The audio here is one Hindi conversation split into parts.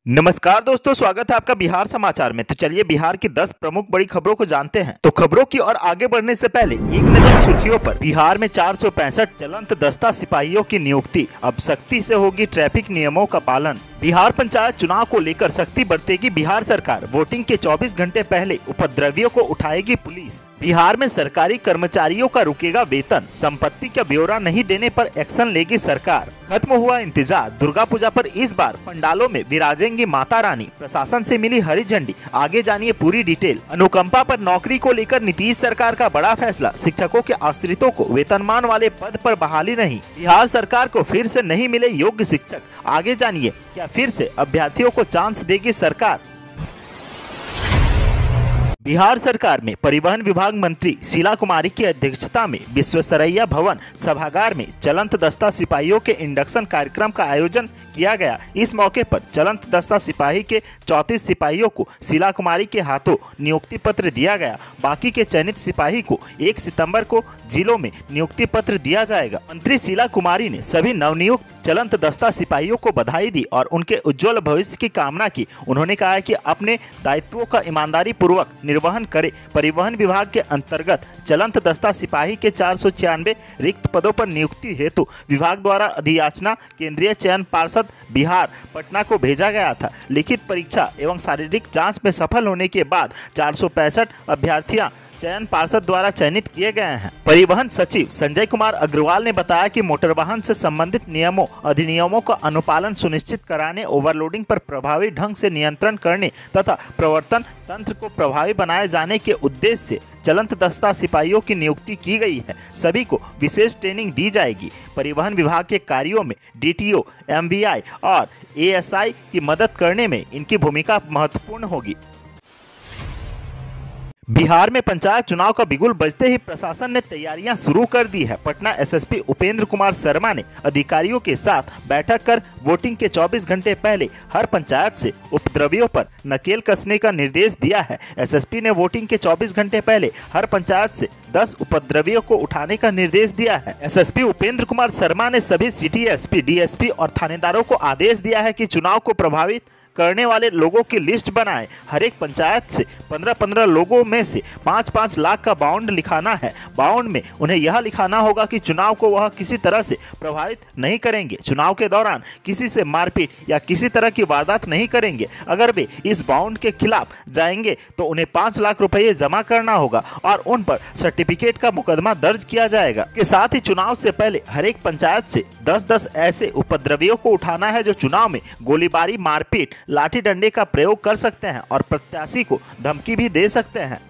नमस्कार दोस्तों, स्वागत है आपका बिहार समाचार में। तो चलिए बिहार की 10 प्रमुख बड़ी खबरों को जानते हैं। तो खबरों की ओर आगे बढ़ने से पहले एक नजर सुर्खियों पर। बिहार में 465 चलंत दस्ता सिपाहियों की नियुक्ति, अब सख्ती से होगी ट्रैफिक नियमों का पालन। बिहार पंचायत चुनाव को लेकर सख्ती बरतेगी बिहार सरकार, वोटिंग के 24 घंटे पहले उपद्रवियों को उठाएगी पुलिस। बिहार में सरकारी कर्मचारियों का रुकेगा वेतन, संपत्ति का ब्यौरा नहीं देने पर एक्शन लेगी सरकार। खत्म हुआ इंतजार, दुर्गा पूजा पर इस बार पंडालों में विराजेंगी माता रानी, प्रशासन से मिली हरी झंडी। आगे जानिए पूरी डिटेल। अनुकंपा पर नौकरी को लेकर नीतीश सरकार का बड़ा फैसला, शिक्षकों के आश्रितों को वेतनमान वाले पद पर बहाली नहीं। बिहार सरकार को फिर से नहीं मिले योग्य शिक्षक, आगे जानिए क्या फिर से अभ्यर्थियों को चांस देगी सरकार। बिहार सरकार में परिवहन विभाग मंत्री शीला कुमारी की अध्यक्षता में विश्वेश्वरैया भवन सभागार में चलंत दस्ता सिपाहियों के इंडक्शन कार्यक्रम का आयोजन किया गया। इस मौके पर चलंत दस्ता सिपाही के 34 सिपाहियों को शीला कुमारी के हाथों नियुक्ति पत्र दिया गया। बाकी के चयनित सिपाही को 1 सितंबर को जिलों में नियुक्ति पत्र दिया जाएगा। मंत्री शीला कुमारी ने सभी नवनियुक्त चलंत दस्ता सिपाहियों को बधाई दी और उनके उज्जवल भविष्य की कामना की। उन्होंने कहा कि अपने दायित्वों का ईमानदारी पूर्वक निर्वहन करे। परिवहन विभाग के अंतर्गत चलंत दस्ता सिपाही के 496 रिक्त पदों पर नियुक्ति हेतु विभाग द्वारा अधियाचना केंद्रीय चयन पार्षद बिहार पटना को भेजा गया था। लिखित परीक्षा एवं शारीरिक जांच में सफल होने के बाद 465 अभ्यर्थियां चयन पार्षद द्वारा चयनित किए गए हैं। परिवहन सचिव संजय कुमार अग्रवाल ने बताया कि मोटर वाहन से संबंधित नियमों अधिनियमों का अनुपालन सुनिश्चित कराने, ओवरलोडिंग पर प्रभावी ढंग से नियंत्रण करने तथा प्रवर्तन तंत्र को प्रभावी बनाए जाने के उद्देश्य से चलंत दस्ता सिपाहियों की नियुक्ति की गई है। सभी को विशेष ट्रेनिंग दी जाएगी। परिवहन विभाग के कार्यों में डीटीओ, एमवीआई और एएसआई की मदद करने में इनकी भूमिका महत्वपूर्ण होगी। बिहार में पंचायत चुनाव का बिगुल बजते ही प्रशासन ने तैयारियां शुरू कर दी है। पटना एसएसपी उपेंद्र कुमार शर्मा ने अधिकारियों के साथ बैठक कर वोटिंग के 24 घंटे पहले हर पंचायत से उपद्रवियों पर नकेल कसने का निर्देश दिया है। एसएसपी ने वोटिंग के 24 घंटे पहले हर पंचायत से 10 उपद्रवियों को उठाने का निर्देश दिया है। एसएसपी उपेंद्र कुमार शर्मा ने सभी सिटी एसपी, डीएसपी और थानेदारों को आदेश दिया है कि चुनाव को प्रभावित करने वाले लोगों की लिस्ट बनाएं। हर एक पंचायत से 15-15 लोगों में से 5-5 लाख का बाउंड लिखाना है। बाउंड में उन्हें यह लिखाना होगा कि चुनाव को वह किसी तरह से प्रभावित नहीं करेंगे, चुनाव के दौरान किसी से मारपीट या किसी तरह की वारदात नहीं करेंगे। अगर वे इस बाउंड के खिलाफ जाएंगे तो उन्हें 5 लाख रुपये जमा करना होगा और उन पर सर्टिफिकेट का मुकदमा दर्ज किया जाएगा। के साथ ही चुनाव से पहले हर एक पंचायत से 10-10 ऐसे उपद्रवियों को उठाना है जो चुनाव में गोलीबारी, मारपीट, लाठी डंडे का प्रयोग कर सकते हैं और प्रत्याशी को धमकी भी दे सकते हैं।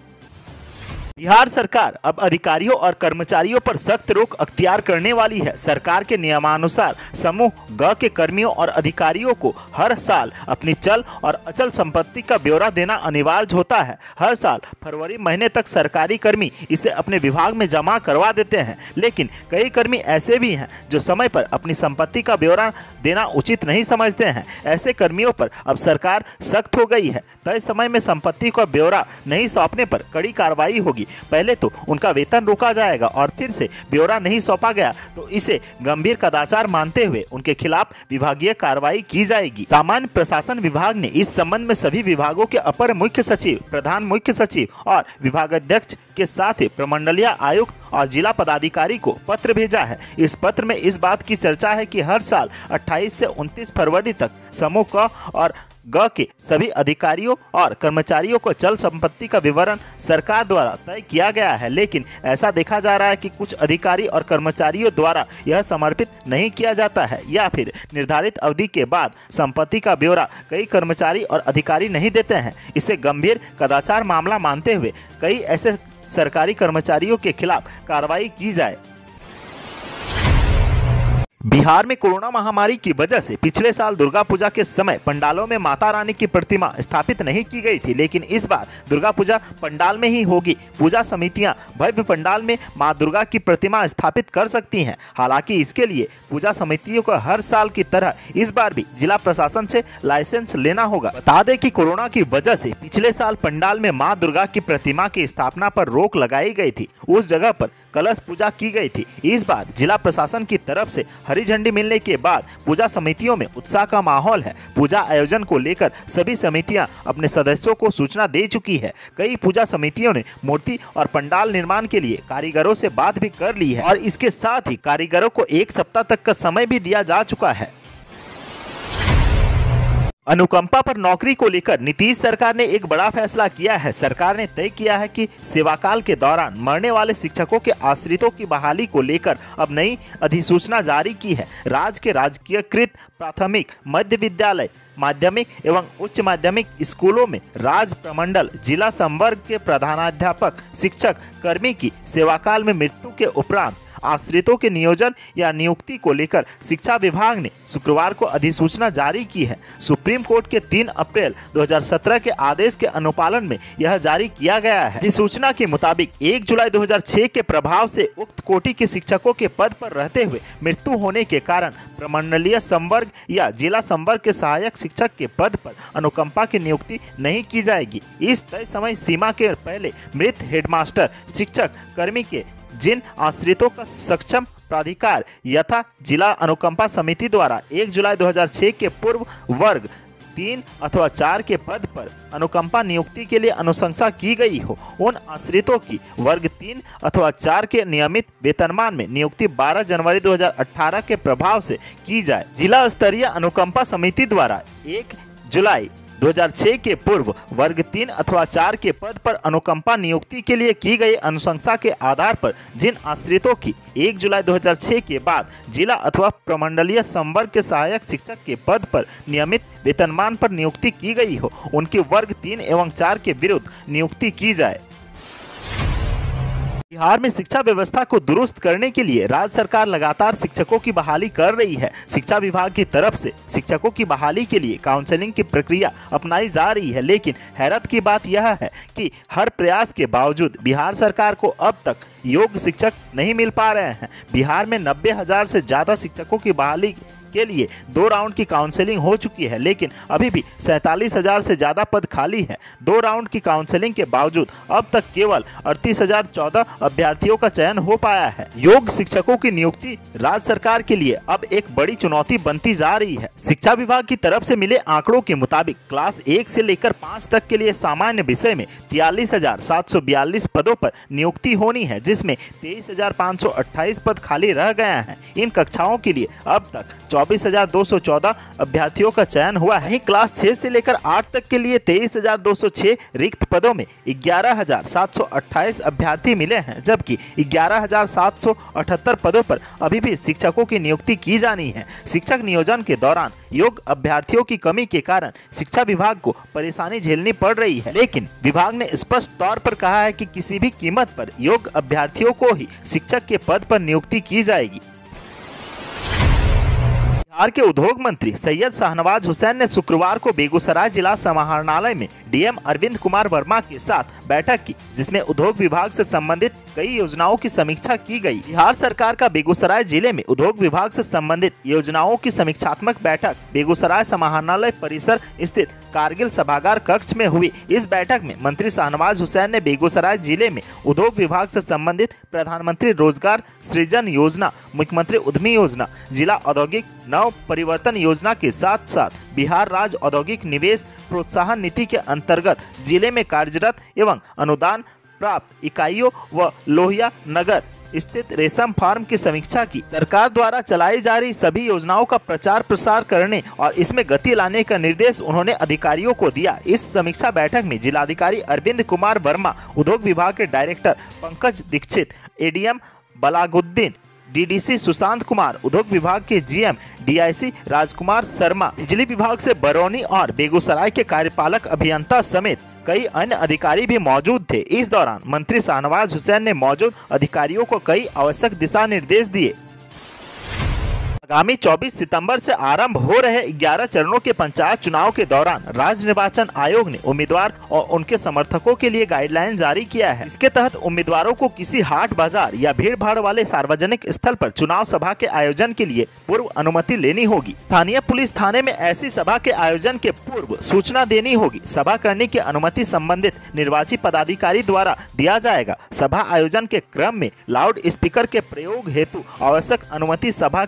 बिहार सरकार अब अधिकारियों और कर्मचारियों पर सख्त रोक अख्तियार करने वाली है। सरकार के नियमानुसार समूह ग के कर्मियों और अधिकारियों को हर साल अपनी चल और अचल संपत्ति का ब्यौरा देना अनिवार्य होता है। हर साल फरवरी महीने तक सरकारी कर्मी इसे अपने विभाग में जमा करवा देते हैं, लेकिन कई कर्मी ऐसे भी हैं जो समय पर अपनी संपत्ति का ब्यौरा देना उचित नहीं समझते हैं। ऐसे कर्मियों पर अब सरकार सख्त हो गई है। तय समय में संपत्ति का ब्यौरा नहीं सौंपने पर कड़ी कार्रवाई होगी। पहले तो उनका वेतन रोका जाएगा और फिर से ब्यौरा नहीं सौंपा गया तो इसे गंभीर कदाचार मानते हुए उनके खिलाफ विभागीय कार्रवाई की जाएगी। सामान्य प्रशासन विभाग ने इस संबंध में सभी विभागों के अपर मुख्य सचिव, प्रधान मुख्य सचिव और विभागाध्यक्ष के साथ ही प्रमंडलीय आयुक्त और जिला पदाधिकारी को पत्र भेजा है। इस पत्र में इस बात की चर्चा है कि हर साल 28 से 29 फरवरी तक समूह क और ग के सभी अधिकारियों और कर्मचारियों को चल संपत्ति का विवरण सरकार द्वारा तय किया गया है, लेकिन ऐसा देखा जा रहा है कि कुछ अधिकारी और कर्मचारियों द्वारा यह समर्पित नहीं किया जाता है या फिर निर्धारित अवधि के बाद संपत्ति का ब्यौरा कई कर्मचारी और अधिकारी नहीं देते हैं। इसे गंभीर कदाचार मामला मानते हुए कई ऐसे सरकारी कर्मचारियों के खिलाफ कार्रवाई की जाए। बिहार में कोरोना महामारी की वजह से पिछले साल दुर्गा पूजा के समय पंडालों में माता रानी की प्रतिमा स्थापित नहीं की गई थी, लेकिन इस बार दुर्गा पूजा पंडाल में ही होगी। पूजा समितियां भव्य पंडाल में मां दुर्गा की प्रतिमा स्थापित कर सकती हैं। हालांकि इसके लिए पूजा समितियों को हर साल की तरह इस बार भी जिला प्रशासन से लाइसेंस लेना होगा। बता दें कि कोरोना की वजह से पिछले साल पंडाल में मां दुर्गा की प्रतिमा की स्थापना पर रोक लगाई गई थी। उस जगह पर कलश पूजा की गई थी। इस बार जिला प्रशासन की तरफ से हरी झंडी मिलने के बाद पूजा समितियों में उत्साह का माहौल है। पूजा आयोजन को लेकर सभी समितियां अपने सदस्यों को सूचना दे चुकी है। कई पूजा समितियों ने मूर्ति और पंडाल निर्माण के लिए कारीगरों से बात भी कर ली है और इसके साथ ही कारीगरों को 1 सप्ताह तक का समय भी दिया जा चुका है। अनुकंपा पर नौकरी को लेकर नीतीश सरकार ने एक बड़ा फैसला किया है। सरकार ने तय किया है कि सेवाकाल के दौरान मरने वाले शिक्षकों के आश्रितों की बहाली को लेकर अब नई अधिसूचना जारी की है। राज्य के राजकीयकृत प्राथमिक, मध्य विद्यालय, माध्यमिक एवं उच्च माध्यमिक स्कूलों में राज्य प्रमंडल, जिला संवर्ग के प्रधानाध्यापक, शिक्षक, कर्मी की सेवाकाल में मृत्यु के उपरांत आश्रितों के नियोजन या नियुक्ति को लेकर शिक्षा विभाग ने शुक्रवार को अधिसूचना जारी की है। सुप्रीम कोर्ट के 3 अप्रैल 2017 के आदेश के अनुपालन में यह जारी किया गया है। अधिसूचना के मुताबिक 1 जुलाई 2006 के प्रभाव से उक्त कोटि के शिक्षकों के पद पर रहते हुए मृत्यु होने के कारण प्रमंडलीय संवर्ग या जिला संवर्ग के सहायक शिक्षक के पद पर अनुकंपा की नियुक्ति नहीं की जाएगी। इस तय समय सीमा के पहले मृत हेडमास्टर, शिक्षक, कर्मी के जिन आश्रितों का सक्षम प्राधिकार यथा जिला अनुकंपा समिति द्वारा 1 जुलाई 2006 के पूर्व वर्ग 3 अथवा 4 के पद पर अनुकंपा नियुक्ति के लिए अनुशंसा की गई हो, उन आश्रितों की वर्ग 3 अथवा 4 के नियमित वेतनमान में नियुक्ति 12 जनवरी 2018 के प्रभाव से की जाए। जिला स्तरीय अनुकंपा समिति द्वारा 1 जुलाई 2006 के पूर्व वर्ग 3 अथवा 4 के पद पर अनुकंपा नियुक्ति के लिए की गई अनुशंसा के आधार पर जिन आश्रितों की 1 जुलाई 2006 के बाद जिला अथवा प्रमंडलीय संवर्ग के सहायक शिक्षक के पद पर नियमित वेतनमान पर नियुक्ति की गई हो, उनकी वर्ग 3 एवं 4 के विरुद्ध नियुक्ति की जाए। बिहार में शिक्षा व्यवस्था को दुरुस्त करने के लिए राज्य सरकार लगातार शिक्षकों की बहाली कर रही है। शिक्षा विभाग की तरफ से शिक्षकों की बहाली के लिए काउंसलिंग की प्रक्रिया अपनाई जा रही है, लेकिन हैरत की बात यह है कि हर प्रयास के बावजूद बिहार सरकार को अब तक योग्य शिक्षक नहीं मिल पा रहे हैं। बिहार में 90,000 से ज्यादा शिक्षकों की बहाली के लिए 2 राउंड की काउंसलिंग हो चुकी है, लेकिन अभी भी 47,000 से ज्यादा पद खाली है। 2 राउंड की काउंसलिंग के बावजूद अब तक केवल 38,014 अभ्यर्थियों का चयन हो पाया है। योग्य शिक्षकों की नियुक्ति राज्य सरकार के लिए अब एक बड़ी चुनौती बनती जा रही है। शिक्षा विभाग की तरफ से मिले आंकड़ों के मुताबिक क्लास 1 से लेकर 5 तक के लिए सामान्य विषय में 43,742 पदों पर नियुक्ति होनी है, जिसमें 23,528 पद खाली रह गए हैं। इन कक्षाओं के लिए अब तक 24,214 अभ्यर्थियों का चयन हुआ है। क्लास 6 से लेकर 8 तक के लिए 23,206 रिक्त पदों में 11,728 अभ्यर्थी मिले हैं, जबकि 11,778 पदों पर अभी भी शिक्षकों की नियुक्ति की जानी है। शिक्षक नियोजन के दौरान योग्य अभ्यर्थियों की कमी के कारण शिक्षा विभाग को परेशानी झेलनी पड़ रही है, लेकिन विभाग ने स्पष्ट तौर पर कहा है कि किसी भी कीमत पर योग्य अभ्यर्थियों को ही शिक्षक के पद पर नियुक्ति की जाएगी। बिहार के उद्योग मंत्री सैयद शाहनवाज हुसैन ने शुक्रवार को बेगूसराय जिला समाहरणालय में डीएम अरविंद कुमार वर्मा के साथ बैठक की, जिसमें उद्योग विभाग से संबंधित कई योजनाओं की समीक्षा की गई। बिहार सरकार का बेगूसराय जिले में उद्योग विभाग से संबंधित योजनाओं की समीक्षात्मक बैठक बेगूसराय समाहरणालय परिसर स्थित कारगिल सभागार कक्ष में हुई। इस बैठक में मंत्री शाहनवाज हुसैन ने बेगूसराय जिले में उद्योग विभाग से संबंधित प्रधानमंत्री रोजगार सृजन योजना, मुख्यमंत्री उद्यमी योजना, जिला औद्योगिक नव परिवर्तन योजना के साथ साथ बिहार राज्य औद्योगिक निवेश प्रोत्साहन नीति के अंतर्गत जिले में कार्यरत एवं अनुदान प्राप्त इकाइयों व लोहिया नगर स्थित रेशम फार्म की समीक्षा की। सरकार द्वारा चलाई जा रही सभी योजनाओं का प्रचार प्रसार करने और इसमें गति लाने का निर्देश उन्होंने अधिकारियों को दिया। इस समीक्षा बैठक में जिलाधिकारी अरविंद कुमार वर्मा, उद्योग विभाग के director Pankaj Dixit, ADM Balaguddin, DDC Sushant Kumar, उद्योग विभाग के जीएम डीआईसी राजकुमार शर्मा, बिजली विभाग से बरौनी और बेगूसराय के कार्यपालक अभियंता समेत कई अन्य अधिकारी भी मौजूद थे। इस दौरान मंत्री शाहनवाज हुसैन ने मौजूद अधिकारियों को कई आवश्यक दिशा निर्देश दिए। आगामी 24 सितंबर से आरंभ हो रहे 11 चरणों के पंचायत चुनाव के दौरान राज्य निर्वाचन आयोग ने उम्मीदवार और उनके समर्थकों के लिए गाइडलाइन जारी किया है। इसके तहत उम्मीदवारों को किसी हाट बाजार या भीड़ भाड़ वाले सार्वजनिक स्थल पर चुनाव सभा के आयोजन के लिए पूर्व अनुमति लेनी होगी। स्थानीय पुलिस थाने में ऐसी सभा के आयोजन के पूर्व सूचना देनी होगी। सभा करने की अनुमति संबंधित निर्वाची पदाधिकारी द्वारा दिया जाएगा। सभा आयोजन के क्रम में लाउड स्पीकर के प्रयोग हेतु आवश्यक अनुमति सभा के पूर्व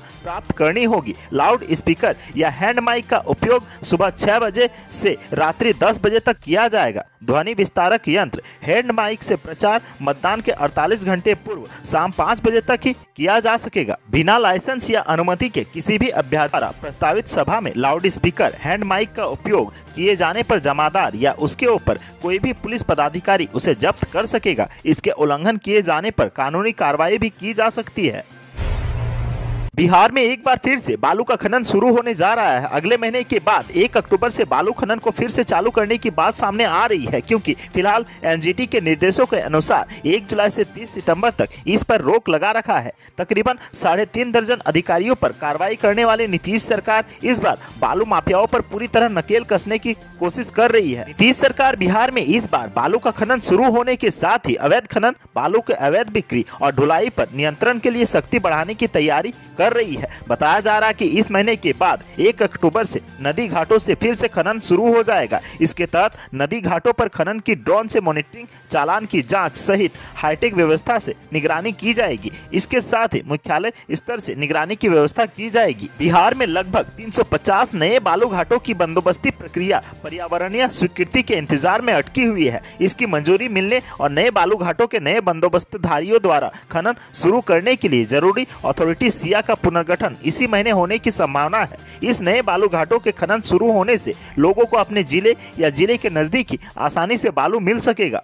प्राप्त करनी होगी। लाउड स्पीकर या हैंड माइक का उपयोग सुबह 6 बजे से रात्रि 10 बजे तक किया जाएगा। ध्वनि विस्तारक यंत्र हैंड माइक से प्रचार मतदान के 48 घंटे पूर्व शाम 5 बजे तक ही किया जा सकेगा। बिना लाइसेंस या अनुमति के किसी भी अभ्यर्थी द्वारा प्रस्तावित सभा में लाउड स्पीकर हैंड माइक का उपयोग किए जाने पर जमादार या उसके ऊपर कोई भी पुलिस पदाधिकारी उसे जब्त कर सकेगा। इसके उल्लंघन किए जाने पर कानूनी कार्रवाई भी की जा सकती है। बिहार में एक बार फिर से बालू का खनन शुरू होने जा रहा है। अगले महीने के बाद 1 अक्टूबर से बालू खनन को फिर से चालू करने की बात सामने आ रही है, क्योंकि फिलहाल एनजीटी के निर्देशों के अनुसार 1 जुलाई से 30 सितंबर तक इस पर रोक लगा रखा है। तकरीबन 3.5 दर्जन अधिकारियों पर कार्रवाई करने वाली नीतीश सरकार इस बार बालू माफियाओं पर पूरी तरह नकेल कसने की कोशिश कर रही है। नीतीश सरकार बिहार में इस बार बालू का खनन शुरू होने के साथ ही अवैध खनन, बालू के अवैध बिक्री और ढुलाई पर नियंत्रण के लिए सख्ती बढ़ाने की तैयारी कर रही है। बताया जा रहा है कि इस महीने के बाद 1 अक्टूबर से नदी घाटों से फिर से खनन शुरू हो जाएगा। इसके तहत नदी घाटों पर खनन की ड्रोन से मॉनिटरिंग, चालान की जांच सहित हाईटेक व्यवस्था से निगरानी की जाएगी। इसके साथ ही मुख्यालय स्तर से निगरानी की व्यवस्था की जाएगी। बिहार में लगभग 350 नए बालू घाटों की बंदोबस्ती प्रक्रिया पर्यावरणीय स्वीकृति के इंतजार में अटकी हुई है। इसकी मंजूरी मिलने और नए बालू घाटों के नए बंदोबस्तधारियों द्वारा खनन शुरू करने के लिए जरूरी अथॉरिटी सिया का पुनर्गठन इसी महीने होने की संभावना है। इस नए बालू घाटों के खनन शुरू होने से लोगों को अपने जिले या जिले के नजदीक ही आसानी से बालू मिल सकेगा।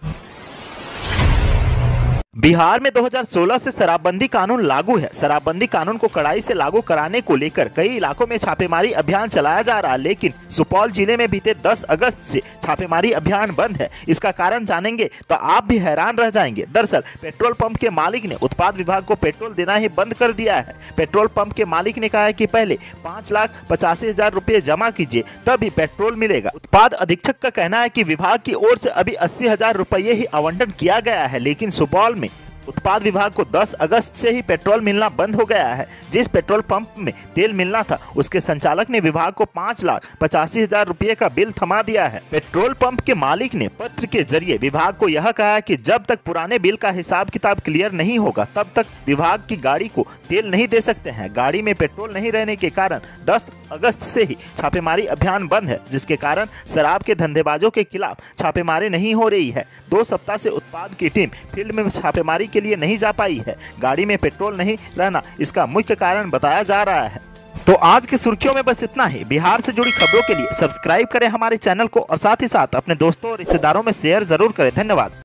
बिहार में 2016 से शराबबंदी कानून लागू है। शराबबंदी कानून को कड़ाई से लागू कराने को लेकर कई इलाकों में छापेमारी अभियान चलाया जा रहा है, लेकिन सुपौल जिले में बीते 10 अगस्त से छापेमारी अभियान बंद है। इसका कारण जानेंगे तो आप भी हैरान रह जाएंगे। दरअसल पेट्रोल पंप के मालिक ने उत्पाद विभाग को पेट्रोल देना ही बंद कर दिया है। पेट्रोल पंप के मालिक ने कहा है कि पहले 5,85,000 रुपये जमा कीजिए, तभी पेट्रोल मिलेगा। उत्पाद अधीक्षक का कहना है कि विभाग की ओर से अभी 80,000 रुपये ही आवंटन किया गया है, लेकिन सुपौल में उत्पाद विभाग को 10 अगस्त से ही पेट्रोल मिलना बंद हो गया है। जिस पेट्रोल पंप में तेल मिलना था, उसके संचालक ने विभाग को 5,85,000 रुपये का बिल थमा दिया है। पेट्रोल पंप के मालिक ने पत्र के जरिए विभाग को यह कहा है कि जब तक पुराने बिल का हिसाब किताब क्लियर नहीं होगा, तब तक विभाग की गाड़ी को तेल नहीं दे सकते हैं। गाड़ी में पेट्रोल नहीं रहने के कारण 10 अगस्त से ही छापेमारी अभियान बंद है, जिसके कारण शराब के धंधेबाजों के खिलाफ छापेमारी नहीं हो रही है। 2 सप्ताह से उत्पाद की टीम फील्ड में छापेमारी के लिए नहीं जा पाई है। गाड़ी में पेट्रोल नहीं रहना इसका मुख्य कारण बताया जा रहा है। तो आज की सुर्खियों में बस इतना ही। बिहार से जुड़ी खबरों के लिए सब्सक्राइब करें हमारे चैनल को और साथ ही साथ अपने दोस्तों और रिश्तेदारों में शेयर जरूर करें। धन्यवाद।